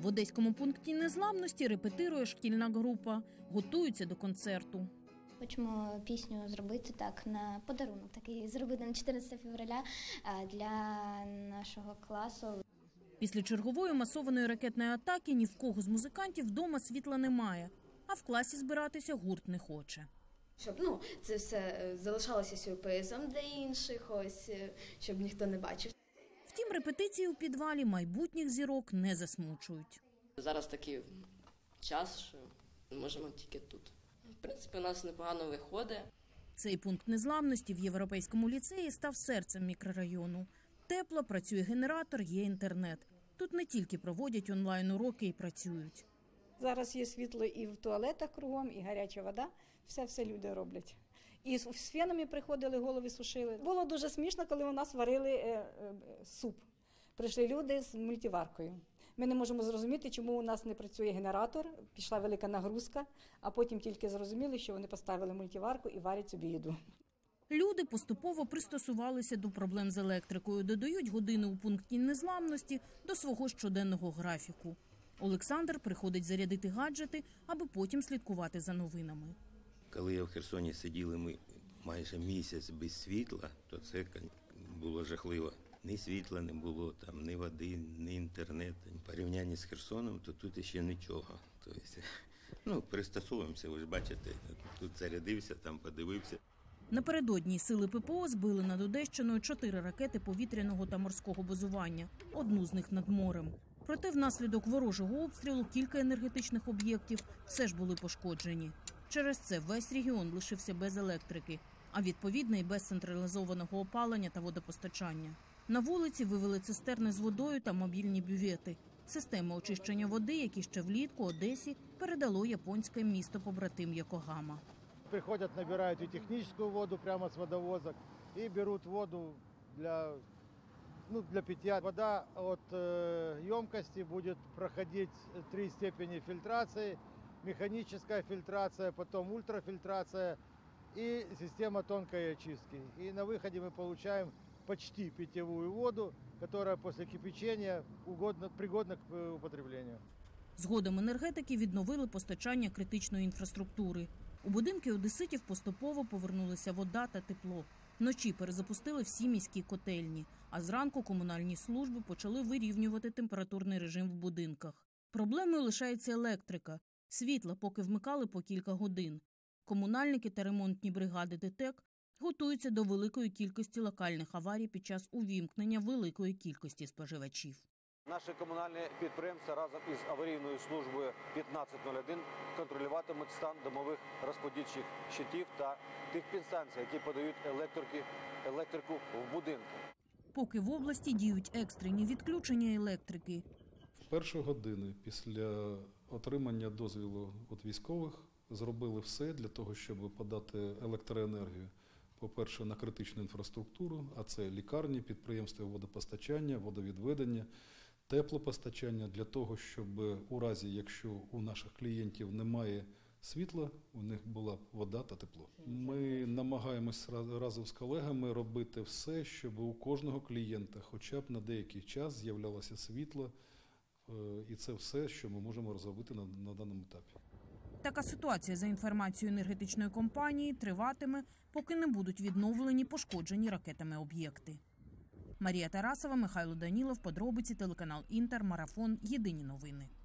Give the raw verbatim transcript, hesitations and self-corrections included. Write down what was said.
Одеському пункті незламності репетирує шкільна група, готуються до концерту. Хочемо пісню зробити так на подарунок, такий зробити на чотирнадцяте февраля для нашого класу. Після чергової масованої ракетної атаки ні в кого з музикантів вдома світла немає, а в класі збиратися гурт не хоче. Щоб ну, це все залишалося сюрпризом для інших, ось, щоб ніхто не бачив. Втім, репетиції у підвалі майбутніх зірок не засмучують. Зараз такий час, що ми можемо тільки тут. В принципі, у нас непогано виходить. Цей пункт незламності в Європейському ліцеї став серцем мікрорайону. Тепло, працює генератор, є інтернет. Тут не тільки проводять онлайн-уроки і працюють. Зараз є світло і в туалетах кругом, і гаряча вода. Все-все люди роблять. І з фенами приходили, голови сушили. Було дуже смішно, коли у нас варили е, е, суп. Прийшли люди з мультиваркою. Ми не можемо зрозуміти, чому у нас не працює генератор, пішла велика нагрузка, а потім тільки зрозуміли, що вони поставили мультиварку і варять собі їду. Люди поступово пристосувалися до проблем з електрикою, додають години у пункті незламності до свого щоденного графіку. Олександр приходить зарядити гаджети, аби потім слідкувати за новинами. Коли я в Херсоні сиділи ми майже місяць без світла, то це було жахливо. Ні світла не було, там, ні води, ні інтернету. В порівнянні з Херсоном, то тут ще нічого. Тобто, ну, пристосовуємося, ви ж бачите, тут зарядився, там подивився. Напередодні сили ППО збили над Одещиною чотири ракети повітряного та морського базування, одну з них над морем. Проте внаслідок ворожого обстрілу кілька енергетичних об'єктів все ж були пошкоджені. Через це весь регіон лишився без електрики, а відповідно і без централізованого опалення та водопостачання. На вулиці вивели цистерни з водою та мобільні бювети. Системи очищення води, які ще влітку Одесі передало японське місто-побратим Йокогама. Приходят, набирают и техническую воду прямо с водовозок и берут воду для, ну, для питья. Вода от э, емкости будет проходить три степени фильтрации, механическая фильтрация, потом ультрафильтрация и система тонкой очистки. И на выходе мы получаем почти питьевую воду, которая после кипячения угодно, пригодна к употреблению. Згодом енергетики відновили постачання критичної інфраструктури. У будинки одеситів поступово повернулися вода та тепло. Вночі перезапустили всі міські котельні, а зранку комунальні служби почали вирівнювати температурний режим в будинках. Проблемою лишається електрика. Світла поки вмикали по кілька годин. Комунальники та ремонтні бригади ДТЕК готуються до великої кількості локальних аварій під час увімкнення великої кількості споживачів. Наші комунальні підприємства разом із аварійною службою п'ятнадцять нуль один контролюватимуть стан домових розподільчих щитів та тих підстанцій, які подають електрики, електрику в будинки. Поки в області діють екстрені відключення електрики. В перші години після отримання дозволу від військових зробили все для того, щоб подати електроенергію, по-перше, на критичну інфраструктуру, а це лікарні, підприємства водопостачання, водовідведення, теплопостачання, для того, щоб у разі, якщо у наших клієнтів немає світла, у них була вода та тепло. Ми намагаємось разом з колегами робити все, щоб у кожного клієнта хоча б на деякий час з'являлося світло, і це все, що ми можемо розробити на, на даному етапі. Така ситуація, за інформацією енергетичної компанії, триватиме, поки не будуть відновлені пошкоджені ракетами об'єкти. Марія Тарасова, Михайло Данілов, подробиці, телеканал Інтер, Марафон, Єдині новини.